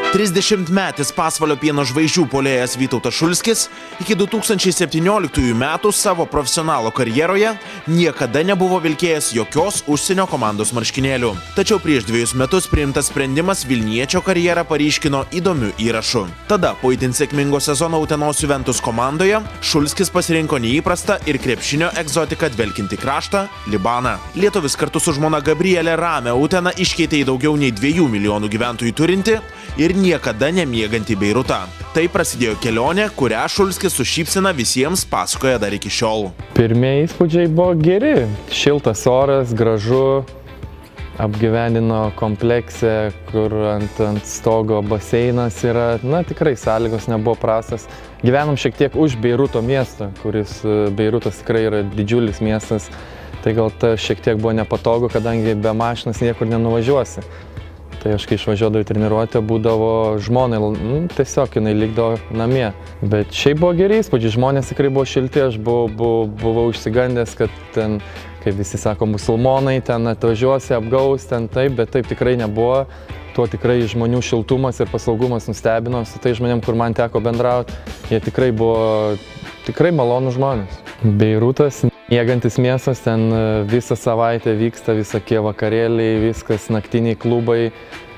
30-metis Pasvalio Pieno žvaigždžių puolėjas Vytautas Šulskis iki 2017 metų savo profesionalo karjeroje niekada nebuvo vilkėjęs jokios užsienio komandos marškinėlių. Tačiau prieš 2 metus priimtas sprendimas Vilniečio karjerą paryškino įdomiu įrašu. Tada po itin sėkmingo sezono Utenos Juventus komandoje Šulskis pasirinko neįprastą ir krepšinio egzotiką dvelkintį kraštą – Libaną. Lietuvis kartu su žmona Gabrielė ramią Uteną iškeitė į daugiau nei 2 milijonų gyventojų turinti ir niekada nemiegantį Beirutą. Tai prasidėjo kelionė, kurią Šulskis su šypsena visiems pasakoja dar iki šiol. Pirmieji įspūdžiai buvo geri. Šiltas oras, gražu, apgyvendino komplekse, kur ant stogo baseinas yra. Na, tikrai sąlygos nebuvo prastas. Gyvenom šiek tiek už Beiruto miesto, Beirutas tikrai yra didžiulis miestas. Tai gal ta šiek tiek buvo nepatogu, kadangi be mašinas niekur nenuvažiuosi. Tai aš kai išvažiuodavau į treniruotę, būdavo žmonai, tiesiog jinai likdavo namie. Bet šiaip buvo geri įspūdžiai, žmonės tikrai buvo šilti, aš buvau išsigandęs, kad ten, kaip visi sako, musulmonai ten atvažiuosi, apgaus, ten taip, bet taip tikrai nebuvo. Tuo tikrai žmonių šiltumas ir paslaugumas nustebino, su tai žmonėm, kur man teko bendrauti, jie tikrai buvo malonų žmonės. Beirutas, miegantis miestas, ten visą savaitę vyksta visokie vakarėliai, viskas, naktiniai klubai,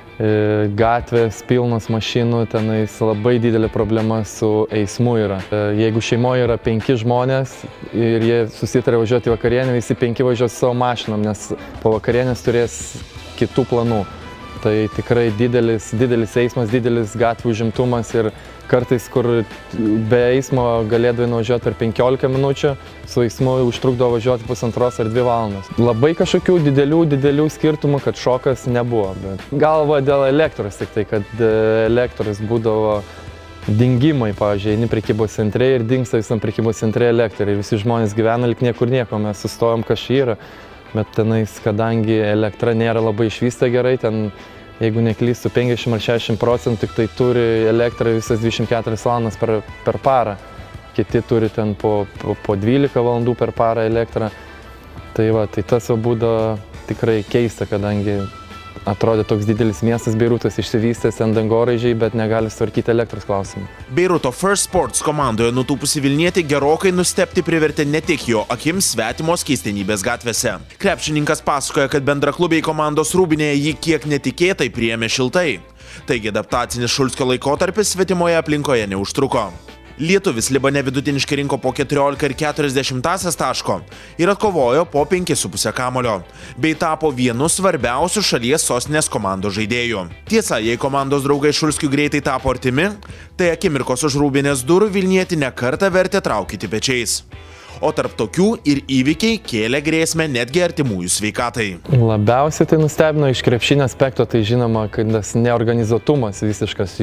gatvės, pilnos mašinų, tenais labai didelė problema su eismu yra. Jeigu šeimoje yra 5 žmonės ir jie susitarė važiuoti į vakarienę, visi 5 važiuos savo mašinom, nes po vakarienės turės kitų planų. Tai tikrai didelis eismas, didelis gatvių užimtumas ir kartais, kur be eismo galėdavai nuvažiuoti per 15 minučių, su eismu užtrukdavo važiuoti 1,5 ar 2 valandos. Labai kažkokių didelių skirtumų, kad šokas nebuvo, bet galva dėl elektros tik tai, kad elektros būdavo dingimai, pavyzdžiui, eini prekybos centre ir dingsta visam prekybos centre elektra ir visi žmonės gyvena lyg niekur nieko, mes sustojom, kas čia yra. Bet tenais, kadangi elektra nėra labai išvysta gerai, ten, jeigu neklystu, 50 ar 60% tik tai turi elektrą visas 24 valandas per parą. Kiti turi ten po 12 valandų per parą elektrą. Tai va, tai tas būdavo tikrai keista, kadangi atrodė toks didelis miestas Beirutas, išsivystęs ten dangoraižiai, bet negali sutvarkyti elektros klausimų. Beiruto First Sports komandoje nutūpusi Vilnietį gerokai nustebti privertė ne tik jo akims svetimos keistenybės gatvėse. Krepšininkas pasakoja, kad bendraklubiai komandos rūbinėje jį kiek netikėtai priėmė šiltai. Taigi adaptacinis Šulskio laikotarpis svetimoje aplinkoje neužtruko. Lietuvis Libane vidutiniškai rinko po 14,40 taško ir atkovojo po 5,5 kamulio, bei tapo vienu svarbiausių šalies sostinės komandos žaidėjų. Tiesa, jei komandos draugai Šulskiui greitai tapo artimi, tai akimirkos už rūbinės durų Vilnietį ne kartą vertė traukyti pečiais. O tarp tokių ir įvykiai kėlė grėsmę netgi artimųjų sveikatai. Labiausiai tai nustebino iš krepšinio aspekto, tai žinoma, kad tas neorganizuotumas visiškas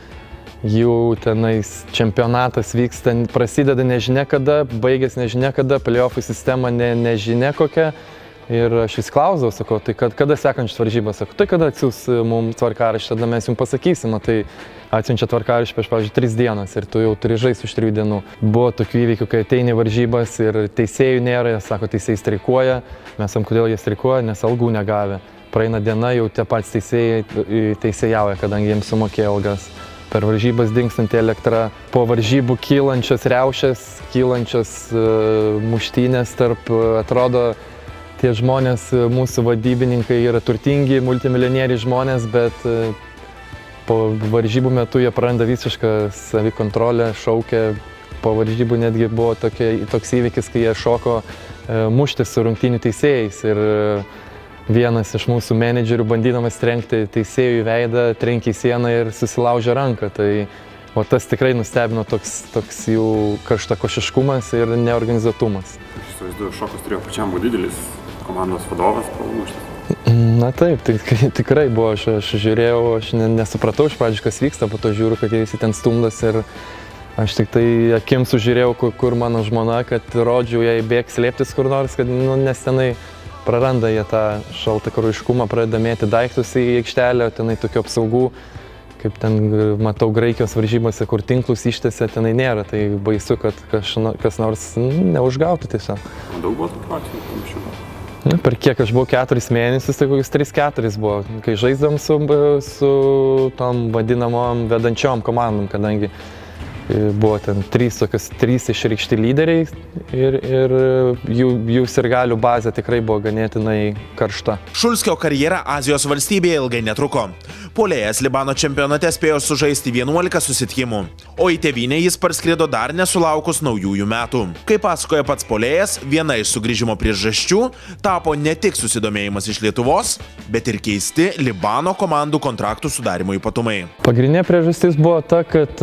jų tenais čempionatas vyksta, prasideda nežinia kada, baigės nežinia kada, playoffų sistema nežinia kokia. Ir aš vis klausdavau, sakau, tai kada sekančios varžybos, sakau, tai kada atsiūs mums tvarkaraštį, tada mes jums pasakysim, tai atsiunčia tvarkaraštį prieš, pavyzdžiui, 3 dienas ir tu jau turi žaisti už 3 dienų. Buvo tokių įvykių, kai ateini varžybas ir teisėjų nėra, jie sako, teisėjai streikuoja, mes sakom, kodėl jie streikuoja, nes algų negavę. Praeina diena, jau tie patys teisėjauja, kadangi jiems sumokėjo algas. Per varžybas dingstanti elektra, po varžybų kylančios riaušės, kylančios muštynės tarp, atrodo, tie žmonės, mūsų vadybininkai yra turtingi, multimilijonieriai žmonės, bet po varžybų metu jie praranda visišką savikontrolę, šaukia. Po varžybų netgi buvo toks įvykis, kai jie šoko muštis su rungtynių teisėjais ir vienas iš mūsų menedžerių, bandydamas trenkti teisėjų į veidą, trenkė į sieną ir susilaužė ranką. Tai tas tikrai nustebino toks jų karštakošiškumas ir neorganizuotumas. Aš įsivaizduoju, šokas turėjo pačiam buvo didelis, komandos vadovas palūštas. Na taip, tikrai buvo, aš žiūrėjau, aš nesupratau iš pradžių, kas vyksta, po to žiūriu, kad jie visi ten stumdas ir aš tik tai akims sužiūrėjau, kur mano žmona, kad rodžiau jai bėgs slėptis kur nors, kad nes tenai praranda jie tą šaltakraujiškumą, pradeda mėti daiktus į aikštelę, tenai tokių apsaugų, kaip ten matau Graikijos varžybose, kur tinklus ištiesia, tenai nėra, tai baisu, kad kas nors neužgautų tiesiog. Daug buvo tokių atvejų panašių? Per kiek aš buvau 4 mėnesius, tai kokius 3-4 buvo, kai žaisdavom su tom vadinamom vedančiom komandom, kadangi buvo ten 3 išreikšti lyderiai ir jų sirgalių bazė tikrai buvo ganėtinai karšta. Šulskio karjera Azijos valstybėje ilgai netruko. Puolėjas Libano čempionate spėjo sužaisti 11 susitikimų, o į tėvynę jis parskrido dar nesulaukus naujųjų metų. Kaip pasakoja pats puolėjas, viena iš sugrįžimo priežasčių tapo ne tik susidomėjimas iš Lietuvos, bet ir keisti Libano komandų kontraktų sudarimo ypatumai. Pagrindinė priežastis buvo ta, kad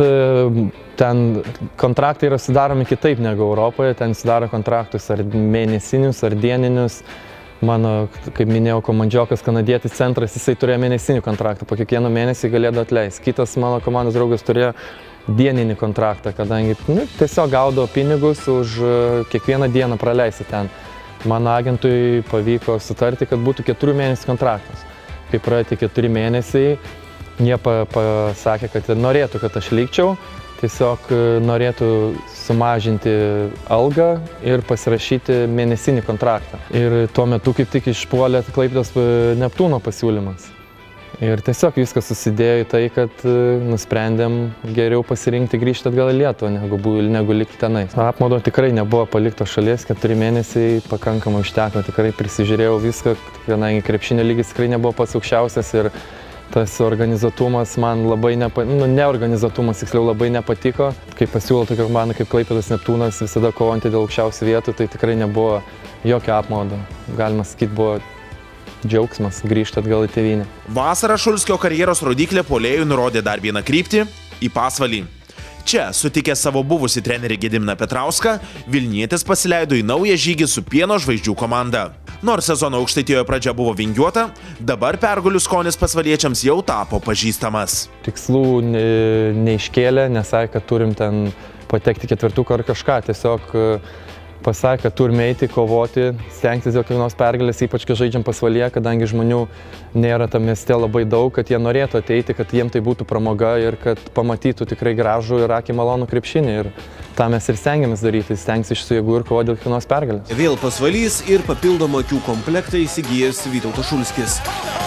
ten kontraktai yra sudaromi kitaip negu Europoje, ten sudaro kontraktus ar mėnesinius, ar dieninius. Mano, kaip minėjau, komandžiokas kanadietis centras, jisai turėjo mėnesinį kontraktą, po kiekvieno mėnesį galėdavo atleisti. Kitas mano komandos draugas turėjo dieninį kontraktą, kadangi tiesiog gaudavo pinigus už kiekvieną dieną praleisti ten. Mano agentui pavyko sutarti, kad būtų 4 mėnesių kontraktas. Kai praėjo tie 4 mėnesiai, jie pasakė, kad norėtų, kad aš likčiau. Tiesiog norėtų sumažinti algą ir pasirašyti mėnesinį kontraktą. Ir tuo metu kaip tik išpuolė Klaipėdos Neptūno pasiūlymas. Ir tiesiog viskas susidėjo į tai, kad nusprendėm geriau pasirinkti grįžti atgal į Lietuvą, negu likti tenai. Apmaudo tikrai nebuvo palikto šalies, 4 mėnesiai pakankamai užteko, tikrai prisižiūrėjau viską, kadangi krepšinio lygis tikrai nebuvo pats aukščiausias ir tas organizuotumas man labai neorganizuotumas, tiksliau, labai nepatiko. Kai pasiūlo tokia komanda kaip Klaipėdos Neptūnas visada kovoti dėl aukščiausių vietų, tai tikrai nebuvo jokio apmaudo. Galima sakyti, buvo džiaugsmas grįžti atgal į tėvynę. Vasarą Šulskio karjeros rodiklė puolėjui nurodė dar vieną kryptį – į Pasvalį. Čia, sutikęs savo buvusį trenerį Gediminą Petrauską, Vilnietis pasileido į naują žygį su Pieno žvaigždžių komanda. Nors sezono Aukštaitijoje pradžia buvo vingiuota, dabar pergalių skonis pasvaliečiams jau tapo pažįstamas. Tikslų neiškėlė, nesakė, kad turim ten patekti 4 ar kažką, tiesiog pasakė, kad turime eiti, kovoti, stengtis dėl kiekvienos pergalės, ypač kai žaidžiam Pasvalyje, kadangi žmonių nėra tam mieste labai daug, kad jie norėtų ateiti, kad jiem tai būtų pramoga ir kad pamatytų tikrai gražų ir akį malonų krepšinį. Ir tą mes ir stengiamės daryti, stengtis iš su jėgų ir kovoti dėl kiekvienos pergalės. Vėl Pasvalys ir papildomą akių komplektą įsigijęs Vytautas Šulskis.